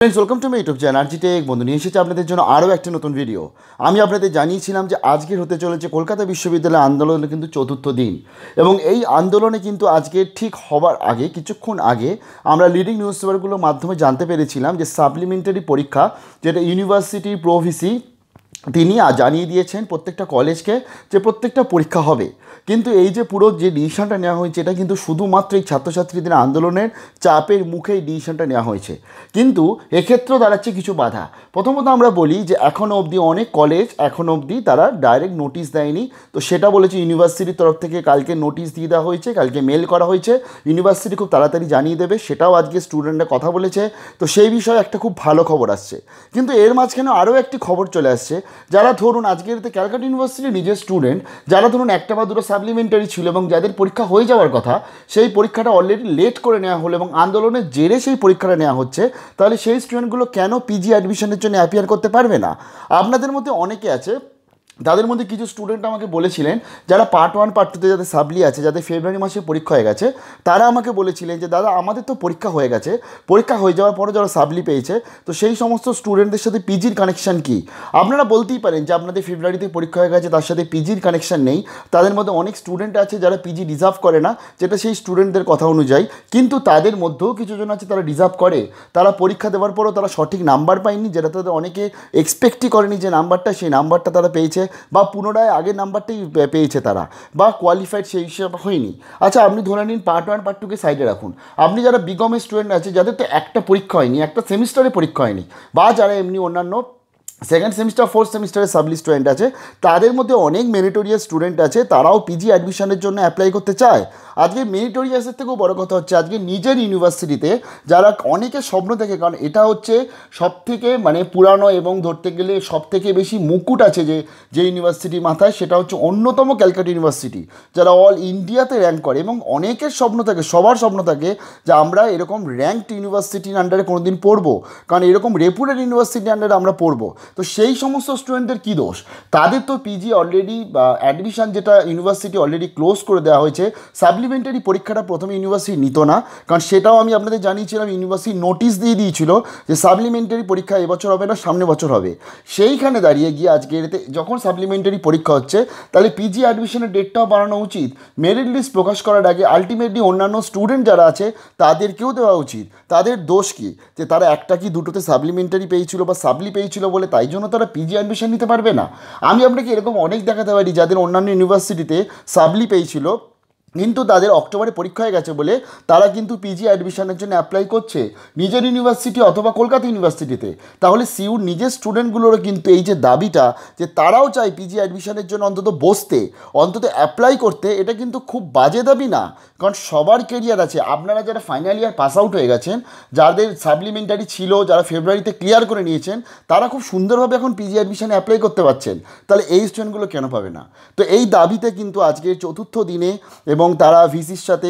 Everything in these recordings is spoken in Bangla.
Friends welcome to my YouTube channel RG tech Bandhu নিয়ে এসেছি আপনাদের জন্য আরও একটা নতুন ভিডিও। আমি আপনাদের জানিয়েছিলাম যে আজকের হতে চলেছে কলকাতা বিশ্ববিদ্যালয় আন্দোলনের কিন্তু চতুর্থ দিন এবং এই আন্দোলনে কিন্তু আজকে ঠিক হবার আগে কিছুক্ষণ আগে আমরা লিডিং নিউজ পেপারগুলোর মাধ্যমে জানতে পেরেছিলাম যে সাপ্লিমেন্টারি পরীক্ষা যেটা ইউনিভার্সিটি প্রভিসি তিনি জানিয়ে দিয়েছেন প্রত্যেকটা কলেজকে যে প্রত্যেকটা পরীক্ষা হবে, কিন্তু এই যে পুরো যে ডিসিশনটা নেওয়া হয়েছে এটা কিন্তু শুধুমাত্র এই ছাত্রছাত্রীদের আন্দোলনের চাপের মুখে এই ডিসিশনটা নেওয়া হয়েছে, কিন্তু এক্ষেত্রেও দাঁড়াচ্ছে কিছু বাধা। প্রথমত আমরা বলি যে এখনও অবধি অনেক কলেজ এখনও অবধি তারা ডাইরেক্ট নোটিশ দেয়নি, তো সেটা বলেছে ইউনিভার্সিটির তরফ থেকে কালকে নোটিশ দিয়ে দেওয়া হয়েছে, কালকে মেল করা হয়েছে, ইউনিভার্সিটি খুব তাড়াতাড়ি জানিয়ে দেবে, সেটাও আজকে স্টুডেন্টরা কথা বলেছে। তো সেই বিষয়ে একটা খুব ভালো খবর আসছে, কিন্তু এর মাঝখানে আরও একটি খবর চলে আসছে। যারা ধরুন আজকের ক্যালকাটা ইউনিভার্সিটির নিজের স্টুডেন্ট, যারা ধরুন একটা বা দুটো সাপ্লিমেন্টারি ছিল এবং যাদের পরীক্ষা হয়ে যাওয়ার কথা, সেই পরীক্ষাটা অলরেডি লেট করে নেওয়া হলো এবং আন্দোলনের জেরে সেই পরীক্ষাটা নেওয়া হচ্ছে, তাহলে সেই স্টুডেন্টগুলো কেন পিজি অ্যাডমিশনের জন্য অ্যাপিয়ার করতে পারবে না? আপনাদের মধ্যে অনেকে আছে, তাদের মধ্যে কিছু স্টুডেন্ট আমাকে বলেছিলেন যারা পার্ট 1 পার্ট 2তে যাদের সাপ্লি আছে, যাদের ফেব্রুয়ারি মাসে পরীক্ষা হয়ে গেছে, তারা আমাকে বলেছিলেন যে দাদা আমাদের তো পরীক্ষা হয়ে গেছে, পরীক্ষা হয়ে যাওয়ার পরে যারা সাপ্লি পেয়েছে, তো সেই সমস্ত স্টুডেন্টদের সাথে পিজির কানেকশান কী? আপনারা বলতেই পারেন যে আপনাদের ফেব্রুয়ারিতে পরীক্ষা হয়ে গেছে, তার সাথে পিজির কানেকশান নেই। তাদের মধ্যে অনেক স্টুডেন্ট আছে যারা পিজি রিজার্ভ করে না, যেটা সেই স্টুডেন্টদের কথা অনুযায়ী, কিন্তু তাদের মধ্যেও কিছুজন আছে তারা রিজার্ভ করে, তারা পরীক্ষা দেওয়ার পরও তারা সঠিক নাম্বার পায়নি, যেটা তাদের অনেকে এক্সপেক্টই করেনি যে নাম্বারটা, সেই নাম্বারটা তারা পেয়েছে, বা পুনরায় আগের নাম্বারটাই পেয়েছে তারা, বা কোয়ালিফাইড সেই হিসাবে হয়নি। আচ্ছা আপনি ধরে নিন পার্ট 1 পার্ট 2কে সাইডে রাখুন, আপনি যারা বিকমের স্টুডেন্ট আছে যাদের তো একটা পরীক্ষা হয়নি, একটা সেমিস্টারে পরীক্ষা হয়নি, বা যারা এমনি অন্যান্য সেকেন্ড সেমিস্টার ফোর্থ সেমিস্টারের সাবলি স্টুডেন্ট আছে, তাদের মধ্যে অনেক মেরিটোরিয়াস স্টুডেন্ট আছে, তারাও পিজি অ্যাডমিশনের জন্য অ্যাপ্লাই করতে চায়। আজকে মেরিটোরিয়াসের থেকেও বড় কথা হচ্ছে আজকে নিজের ইউনিভার্সিটিতে যারা অনেকের স্বপ্ন থেকে, কারণ এটা হচ্ছে সবথেকে পুরানো এবং ধরতে গেলে সবথেকে বেশি মুকুট আছে যে ইউনিভার্সিটির মাথায়, সেটা হচ্ছে অন্যতম ক্যালকাটা ইউনিভার্সিটি, যারা অল ইন্ডিয়াতে র্যাঙ্ক করে, এবং অনেকের স্বপ্ন থাকে, সবার স্বপ্ন থাকে যে আমরা এরকম র্যাঙ্কড ইউনিভার্সিটির আন্ডারে কোনো দিন পড়বো, কারণ এরকম রেপুটেড ইউনিভার্সিটির আন্ডারে আমরা পড়বো। তো সেই সমস্ত স্টুডেন্টদের কী দোষ? তাদের তো পিজি অলরেডি অ্যাডমিশন যেটা ইউনিভার্সিটি অলরেডি ক্লোজ করে দেওয়া হয়েছে, সাপ্লিমেন্টারি পরীক্ষাটা প্রথমে ইউনিভার্সিটি নিত না, কারণ সেটাও আমি আপনাদের জানিয়েছিলাম, ইউনিভার্সিটি নোটিশ দিয়ে দিয়েছিল যে সাপ্লিমেন্টারি পরীক্ষা এবছর হবে না, সামনে বছর হবে। সেইখানে দাঁড়িয়ে গিয়ে আজকে এতে যখন সাপ্লিমেন্টারি পরীক্ষা হচ্ছে, তাহলে পিজি অ্যাডমিশনের ডেটটাও বাড়ানো উচিত, মেরিট লিস্ট প্রকাশ করার আগে আলটিমেটলি অন্যান্য স্টুডেন্ট যারা আছে তাদেরকেও দেওয়া উচিত। তাদের দোষ কী যে তারা একটা কি দুটোতে সাপ্লিমেন্টারি পেয়েছিল বা সাপ্লি পেয়েছিল বলে তাই জন্য তারা পিজি অ্যাডমিশন নিতে পারবে না? আমি আপনাকে এরকম অনেক দেখাতে পারি যাদের অন্যান্য ইউনিভার্সিটিতে সাপ্লি পেয়েছিল, কিন্তু তাদের অক্টোবরে পরীক্ষা হয়ে গেছে বলে তারা কিন্তু পিজি অ্যাডমিশনের জন্য অ্যাপ্লাই করছে নিজের ইউনিভার্সিটি অথবা কলকাতা ইউনিভার্সিটিতে। তাহলে সিউর নিজের স্টুডেন্টগুলোরও কিন্তু এই যে দাবিটা যে তারাও চায় পিজি অ্যাডমিশনের জন্য অন্তত বসতে, অন্তত অ্যাপ্লাই করতে, এটা কিন্তু খুব বাজে দাবি না, কারণ সবার কেরিয়ার আছে। আপনারা যারা ফাইনাল ইয়ার পাস আউট হয়ে গেছেন, যাদের সাপ্লিমেন্টারি ছিল, যারা ফেব্রুয়ারিতে ক্লিয়ার করে নিয়েছেন, তারা খুব সুন্দরভাবে এখন পিজি অ্যাডমিশনে অ্যাপ্লাই করতে পারছেন, তাহলে এই স্টুডেন্টগুলো কেন পাবে না? তো এই দাবিতে কিন্তু আজকে চতুর্থ দিনে এবং তারা ভিসির সাথে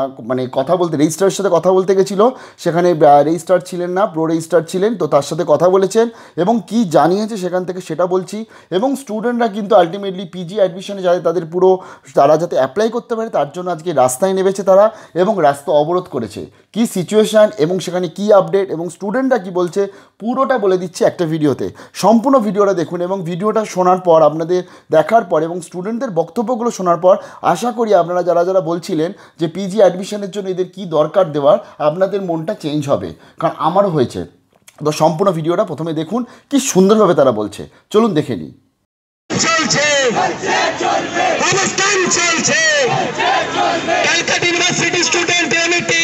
কথা বলতে, রেজিস্ট্রারের সাথে কথা বলতে গেছিলো, সেখানে রেজিস্ট্রার ছিলেন না, প্রো রেজিস্ট্রার ছিলেন, তো তার সাথে কথা বলেছেন এবং কি জানিয়েছে সেখান থেকে সেটা বলছি। এবং স্টুডেন্টরা কিন্তু আলটিমেটলি পিজি অ্যাডমিশনে যাতে তাদের পুরো তারা যাতে অ্যাপ্লাই করতে পারে তার জন্য আজকে রাস্তায় নেমেছে তারা, এবং রাস্তা অবরোধ করেছে। কি সিচুয়েশান এবং সেখানে কি আপডেট এবং স্টুডেন্টরা কি বলছে পুরোটা বলে দিচ্ছে একটা ভিডিওতে। সম্পূর্ণ ভিডিওটা দেখুন এবং ভিডিওটা শোনার পর, আপনাদের দেখার পর এবং স্টুডেন্টদের বক্তব্যগুলো শোনার পর আশা করি আপনারা যারা যারা বলছিলেন যে পিজি অ্যাডমিশনের জন্য এদের কী দরকার দেওয়ার, আপনাদের মনটা চেঞ্জ হবে, কারণ আমারও হয়েছে। তো সম্পূর্ণ ভিডিওটা প্রথমে দেখুন, কি সুন্দরভাবে তারা বলছে, চলুন দেখে নিই। চলছে অবস্থান চলছে Calcutta University student unity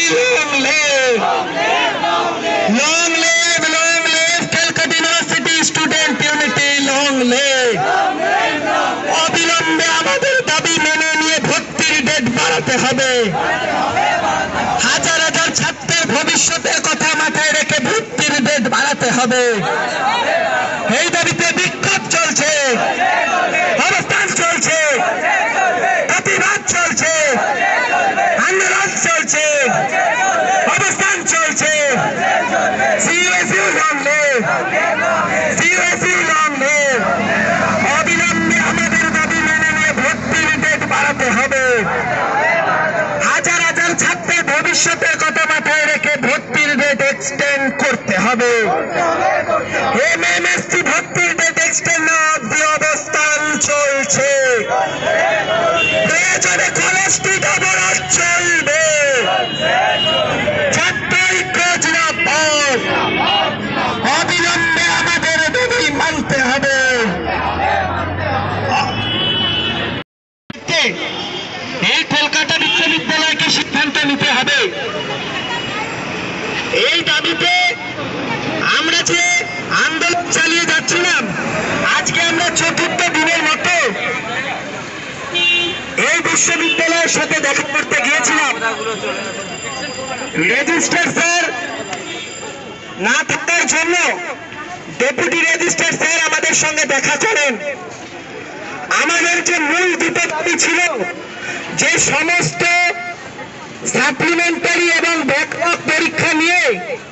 long live Calcutta University student unity long live. অবিলম্বে আমাদের দাবি মেনে নিয়ে ভর্তির ডেট বাড়াতে হবে। হাজার হাজার ছাত্রের ভবিষ্যতের কথা মাথায় রেখে ভর্তির ডেট বাড়াতে হবে। এই দাবিতে বিক্ষোভ চলছে, অবস্থান চলছে, প্রতিবাদ চলছে, আন্দোলন চলছে, অবস্থান চলছে। CUSU long live, CUSU long live. অবিলম্বে আমাদের দাবি মেনে নিয়ে ভর্তির ডেট বাড়াতে হবে। হাজার হাজার ছাত্রের ভবিষ্যতের কথা মাথায় রেখে ভর্তির ডেট এক্সটেন্ড করতে হবে। হবে। এমএমএসসি ভর্তির ডেট এক্সটেন্ড না অব্দি অবস্থান চলছে। প্রয়োজনে কলেজটি অবরোধ চলবে। ছাত্রই খোঁজ না পাও, অবিলম্বে আমাদের দাবি মানতে হবে। এই কলকাতা বিশ্ববিদ্যালয়কে সিদ্ধান্ত নিতে হবে। এই দাবিতে আমরা যে আন্দোলন চালিয়ে যাচ্ছিলাম, আজকে আমরা চতুর্থ দিনের মতো এই বিশ্ববিদ্যালয়ের সাথে দেখা করতে গিয়েছিলাম। রেজিস্ট্রার স্যার না থাকার জন্য ডেপুটি রেজিস্ট্রার স্যার আমাদের সঙ্গে দেখা করেন। আমাদের যে মূল দুটো দাবি ছিল, যে সমস্ত সাপ্লিমেন্টারি এবং ব্যাকলগ পরীক্ষা নিয়ে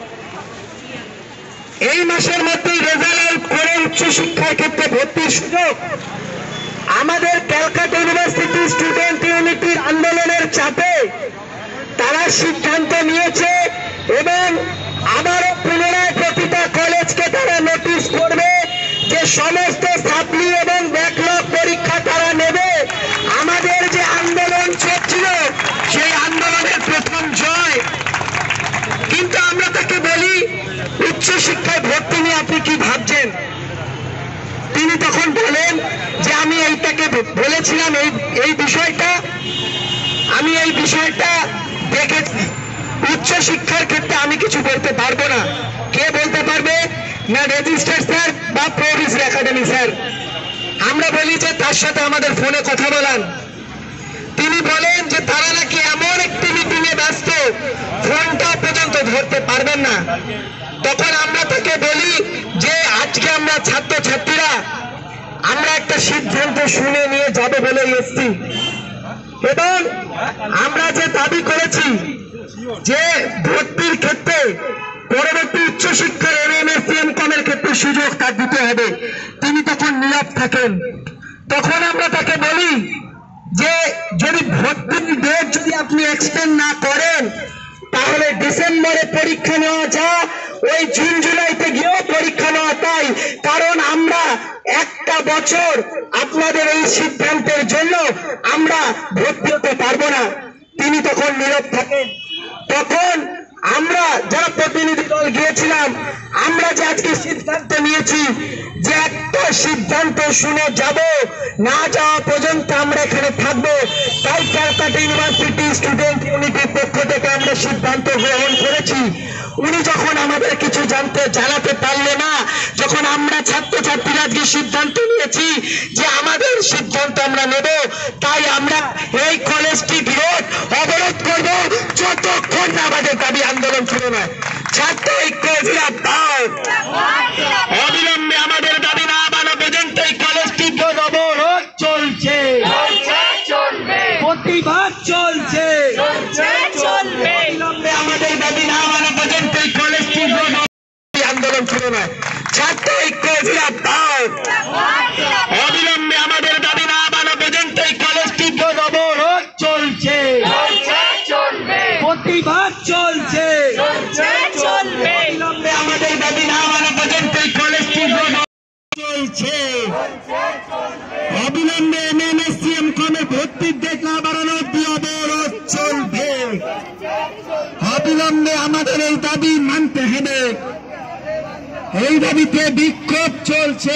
এই মাসের মধ্যেই রেজাল্ট আউট করে উচ্চশিক্ষার ক্ষেত্রে ভর্তির সুযোগ, আমাদের ক্যালকাটা ইউনিভার্সিটি স্টুডেন্ট ইউনিটির আন্দোলনের চাপে তারা সিদ্ধান্ত নিয়েছে এবং আবারও পুনরায় প্রতিটা কলেজকে তারা নোটিশ করবে যে সমস্ত সাপ্লি এবং ব্যাকলগ পরীক্ষা তারা নেবে। আমাদের যে আন্দোলন চলছিল সেই আন্দোলনের প্রথম জয়। কিন্তু আমরা তাকে বলি, উচ্চশিক্ষায় ভর্তি নিয়ে আপনি কি ভাবছেন? তিনি তখন বলেন যে আমি এইটাকে বলেছিলাম, এই বিষয়টা আমি দেখেছি। উচ্চশিক্ষার ক্ষেত্রে আমি কিছু বলতে পারবো না। কে বলতে পারবে? না রেজিস্ট্রার স্যার বা প্রভিসি একাডেমি স্যার। আমরা বলি যে তার সাথে আমাদের ফোনে কথা বলান। তিনি বলেন যে তারা নাকি এমন একটি মিটিং এ ব্যস্ত, ফোনটা পর্যন্ত ধরতে পারবেন না। তখন আমরা তাকে বলি যে আজকে আমরা ছাত্রছাত্রীরা আমরা একটা সিদ্ধান্ত শুনে নিয়ে যাবে বলে এসছি এবং আমরা যে দাবি করেছি যে ভর্তির ক্ষেত্রে পরবর্তী উচ্চশিক্ষার এমএমএসসি এমকমের ক্ষেত্রে সুযোগ তার দিতে হবে। তিনি তখন নীরব থাকেন। তখন আমরা তাকে বলি যে যদি ভর্তির ডেট যদি আপনি এক্সটেন্ড না করেন তাহলে ডিসেম্বরে পরীক্ষা নেওয়া যা, ওই জুন জুলাইতে গিয়েও পরীক্ষা নেওয়া তাই। কারণ আমরা একটা বছর আপনাদের এই সিদ্ধান্তের জন্য আমরা ভর্তি হতে পারবো না। তিনি তখন নীরব থাকেন। তখন আমরা যারা প্রতিনিধি দল গিয়েছিলাম, আমরা যে আজকে সিদ্ধান্ত নিয়েছি যে একটা সিদ্ধান্ত শুনে যাব, না যাওয়া পর্যন্ত আমরা এখানে থাকবো। তাই ক্যালকাটা ইউনিভার্সিটি স্টুডেন্ট ইউনিটির পক্ষ থেকে আমরা সিদ্ধান্ত গ্রহণ করেছি। উনি যখন আমাদের কিছু জানাতে পারলো না, যখন আমরা ছাত্রছাত্রীরা আজকে সিদ্ধান্ত নিয়েছি যে আমাদের সিদ্ধান্ত আমরা নেব, তাই আমরা এই কলেজটি বিরোধ অবরোধ করব যতক্ষণ না আমাদের দাবি আন্দোলন শুরু নয়। ছাত্র ঐক্য জিন্দাবাদ। অবিলম্বে আমাদের দাবি না মানা পর্যন্ত এই কলেজটি অবরোধ চলছে, প্রতিবাদ চলছে, অবিলম্বে আমাদের দাবি না মানা পর্যন্ত এই কলেজটি আন্দোলন শুরু নয়। ছাত্র ঐক্য জিন্দাবাদ। অবিলম্বে আমাদের দাবি না মানা পর্যন্ত এই কলেজটি অবরোধ চলছে, প্রতিবাদ চলছে, অবিলম্বে আমাদের দাবি না মানা পর্যন্ত এই কলেজটি চলছে। অবিলম্বে এমএমএসসি এমকমে ভর্তির ডেট না বাড়ানো অবধি অবরোধ চলবে। অবিলম্বে আমাদের এই দাবি মানতে হবে। এই দাবিতে বিক্ষোভ চলছে,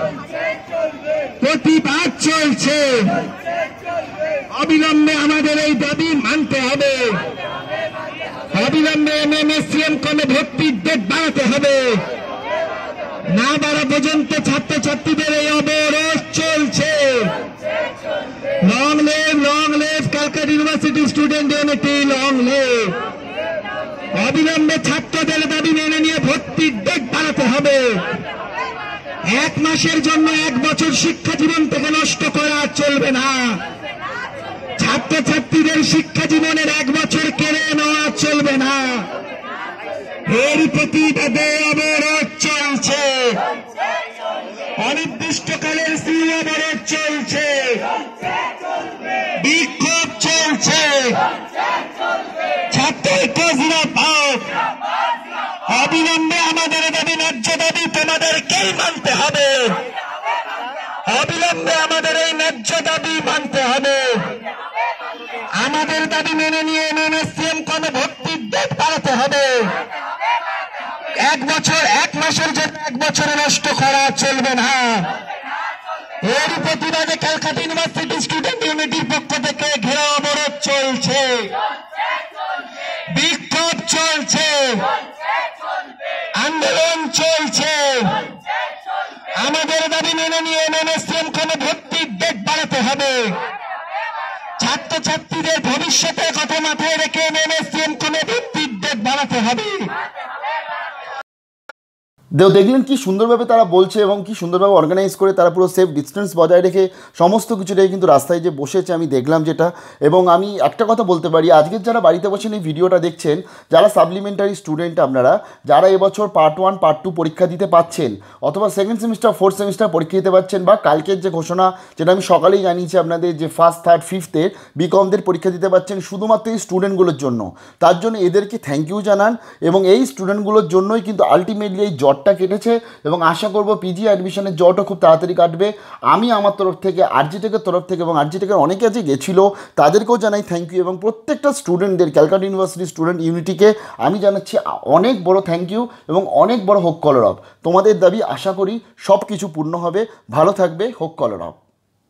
প্রতিবাদ চলছে। অবিলম্বে আমাদের এই দাবি মানতে হবে। অবিলম্বে এমএমএসসি এমকমে ভর্তির ডেট বাড়াতে হবে। না বাড়া পর্যন্ত ছাত্রছাত্রীদের এই অবরোধ চলছে। Long live Calcutta University student unity, long live. অবিলম্বে ছাত্রদের দাবি মেনে নিয়ে ভর্তির ডেট বাড়াতে হবে। এক মাসের জন্য 1 বছর শিক্ষা জীবন থেকে নষ্ট করা চলবে না। ছাত্রছাত্রীদের শিক্ষা জীবনের 1 বছর কেড়ে নেওয়া চলবে না। এর প্রতিবাদে অবরোধ চলছে, অনির্দিষ্টকালের অবরোধ চলছে, বিক্ষোভ চলছে। ছাত্র ঐক্য জিন্দাবাদ। অবিলম্বে আমাদের আমাদের দাবি মেনে নিয়ে এমএসসিএম কোনো ভর্তির ডেট বাড়াতে হবে। 1 বছর 1 মাসের জন্য 1 বছরে নষ্ট করা চলবে না। এর প্রতিবাদে ক্যালকাটা ইউনিভার্সিটি স্টুডেন্ট ইউনিটির পক্ষ থেকে ঘেরাও অবরোধ চলছে, বিক্ষোভ চলছে, আন্দোলন চলছে। আমাদের দাবি মেনে নিয়ে এমএসসিএম কোনো ভর্তির ডেট বাড়াতে হবে। ছাত্রছাত্রীদের ভবিষ্যতের কথা মাথায় রেখে এমএসসিএম কোনো ভর্তির ডেট বাড়াতে হবে। দেখলেন কি সুন্দরভাবে তারা বলছে এবং কি সুন্দরভাবে অর্গানাইজ করে তারা পুরো সেফ ডিস্টেন্স বজায় রেখে সমস্ত কিছুটাই কিন্তু রাস্তায় যে বসেছে আমি দেখলাম যেটা। এবং আমি একটা কথা বলতে পারি, আজকের যারা বাড়িতে বসে এই ভিডিওটা দেখছেন, যারা সাপ্লিমেন্টারি স্টুডেন্ট আপনারা, যারা এবছর পার্ট 1 পার্ট 2 পরীক্ষা দিতে পাচ্ছেন, অথবা 2nd সেমিস্টার 4th সেমিস্টার পরীক্ষা দিতে পাচ্ছেন, বা কালকের যে ঘোষণা যেটা আমি সকালেই জানিয়েছি আপনাদের, যে 1st 3rd 5th বিকমদের পরীক্ষা দিতে পাচ্ছেন, শুধুমাত্র এই স্টুডেন্টগুলোর জন্য। তার জন্য এদেরকে থ্যাংক ইউ জানান। এবং এই স্টুডেন্টগুলোর জন্যই কিন্তু আলটিমেটলি এই জটটা কেটেছে এবং আশা করব পিজি অ্যাডমিশনের জটও খুব তাড়াতাড়ি কাটবে। আমি আমার তরফ থেকে, আরজিটেকের তরফ থেকে, এবং আরজিটেকের অনেকে যে গেছিলো তাদেরকেও জানাই থ্যাংক ইউ। এবং প্রত্যেকটা স্টুডেন্টদের, ক্যালকাটা ইউনিভার্সিটি স্টুডেন্ট ইউনিটিকে আমি জানাচ্ছি অনেক বড় থ্যাংক ইউ এবং অনেক বড় হোক কলরব। তোমাদের দাবি আশা করি সব কিছু পূর্ণ হবে। ভালো থাকবে, হোক কলরব।